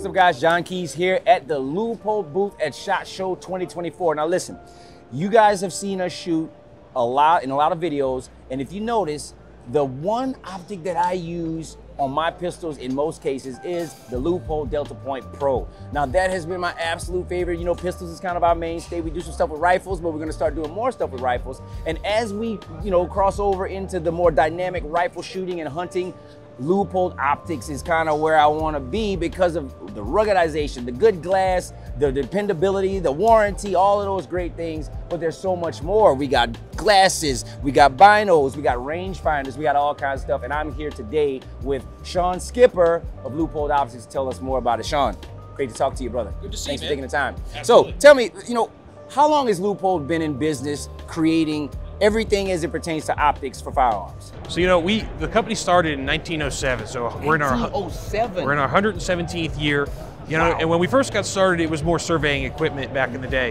up, guys? John Keys here at the Leupold booth at SHOT Show 2024. Now listen, you guys have seen us shoot a lot in a lot of videos, and if you notice, the one optic that I use on my pistols in most cases is the Leupold Delta Point Pro. Now that has been my absolute favorite. You know, pistols is kind of our mainstay. We do some stuff with rifles, but we're gonna start doing more stuff with rifles. And as we, cross over into the more dynamic rifle shooting and hunting, Leupold optics is kind of where I want to be because of the ruggedization, the good glass, the dependability, the warranty, all of those great things. But there's so much more. We got glasses, we got binos, we got rangefinders, we got all kinds of stuff. And I'm here today with Sean Skipper of Leupold Optics to tell us more about it. Sean, great to talk to you, brother. Good to see you, man. Thanks for taking the time. Absolutely. So tell me, how long has Leupold been in business creating everything as it pertains to optics for firearms? So the company started in 1907. So we're in our 117th year. Wow. And when we first got started, it was more surveying equipment back in the day.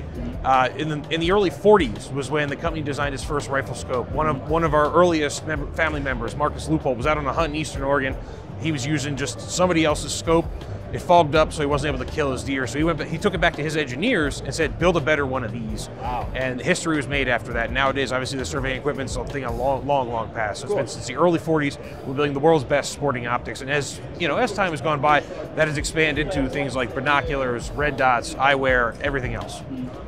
In the early 40s was when the company designed its first rifle scope. One of our earliest family members, Marcus Leupold, was out on a hunt in Eastern Oregon. He was using just somebody else's scope. It fogged up, so he wasn't able to kill his deer. So he took it back to his engineers and said, build a better one of these. Wow. And history was made after that. Nowadays, obviously, the surveying equipment's something a long past. So it's been since the early 40s, we're building the world's best sporting optics. And as time has gone by, that has expanded to things like binoculars, red dots, eyewear, everything else.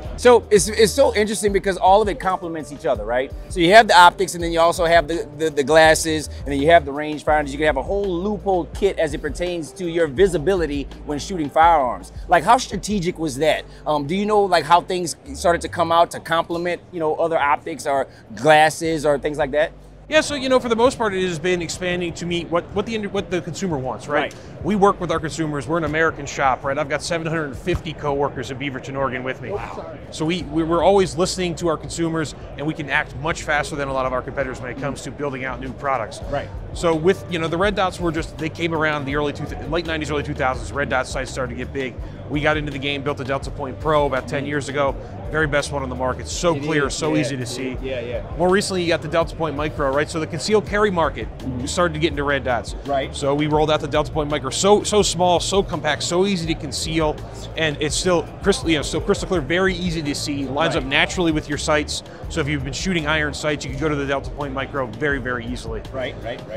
So it's so interesting because all of it complements each other, right? So you have the optics, and then you also have the glasses, and then you have the rangefinders. You can have a whole Leupold kit as it pertains to your visibility when shooting firearms. Like, how strategic was that? Do you know like how things started to come out to complement, other optics or glasses or things like that? Yeah, so for the most part, it has been expanding to meet what the consumer wants, right? We work with our consumers. We're an American shop, right? I've got 750 coworkers in Beaverton, Oregon with me. Wow. So we're always listening to our consumers, and we can act much faster than a lot of our competitors when it comes to building out new products. Right. So with the red dots they came around the late 90s, early 2000s. Red dot sights started to get big. We got into the game, built the Delta Point Pro about 10 years ago. Very best one on the market. So clear, so easy to see. Yeah. More recently, you got the Delta Point Micro, right? So the concealed carry market started to get into red dots. Right. So we rolled out the Delta Point Micro. So small, so compact, so easy to conceal, and it's still crystal clear, very easy to see. Lines up naturally with your sights. So if you've been shooting iron sights, you can go to the Delta Point Micro very easily. Right.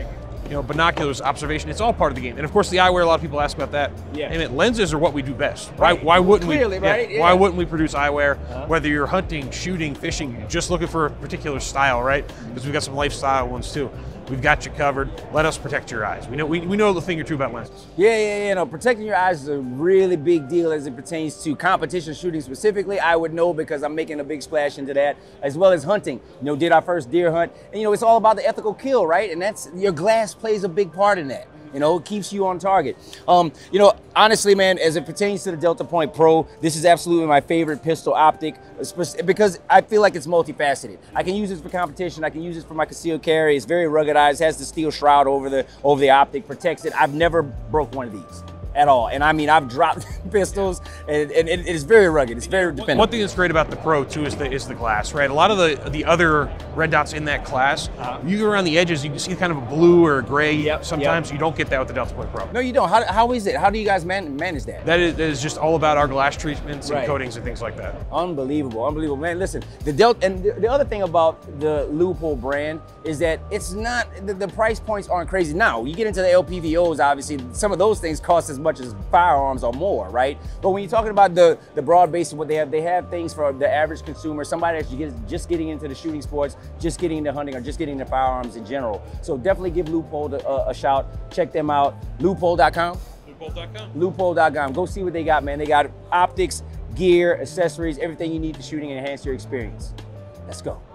Binoculars, observation, it's all part of the game. And of course the eyewear, a lot of people ask about that. Yeah. And lenses are what we do best. Right. Why wouldn't Clearly, we? right? Yeah. Why wouldn't we produce eyewear? Whether you're hunting, shooting, fishing, just looking for a particular style, right? Because we've got some lifestyle ones too. We've got you covered. Let us protect your eyes. We know the thing or two about lenses. Yeah. No, protecting your eyes is a really big deal as it pertains to competition shooting specifically. I would know because I'm making a big splash into that, as well as hunting. Did our first deer hunt, and it's all about the ethical kill, right? And that's your glass plays a big part in that. It keeps you on target. Honestly, man, as it pertains to the Delta Point Pro, this is absolutely my favorite pistol optic because I feel like it's multifaceted. I can use this for competition. I can use this for my concealed carry. It's very ruggedized, has the steel shroud over the optic, protects it. I've never broke one of these at all. And I mean, I've dropped pistols, and it is very rugged. It's very dependable. One thing that's great about the Pro too is the glass, right? A lot of the other red dots in that class, you go around the edges, you can see kind of a blue or a gray. Sometimes you don't get that with the Delta Point Pro. No, you don't. How is it? How do you guys manage that? That is just all about our glass treatments and coatings and things like that. Unbelievable, man. Listen, the other thing about the Leupold brand is that it's not, the price points aren't crazy. Now, you get into the LPVOs, obviously, some of those things cost as much as firearms or more, right? But when you're talking about the broad base of what they have things for the average consumer, somebody that's just getting into the shooting sports, just getting into hunting, or just getting into firearms in general. So definitely give Leupold a shout. Check them out. Leupold.com. Leupold.com. Go see what they got, man. They got optics, gear, accessories, everything you need for shooting and enhance your experience. Let's go.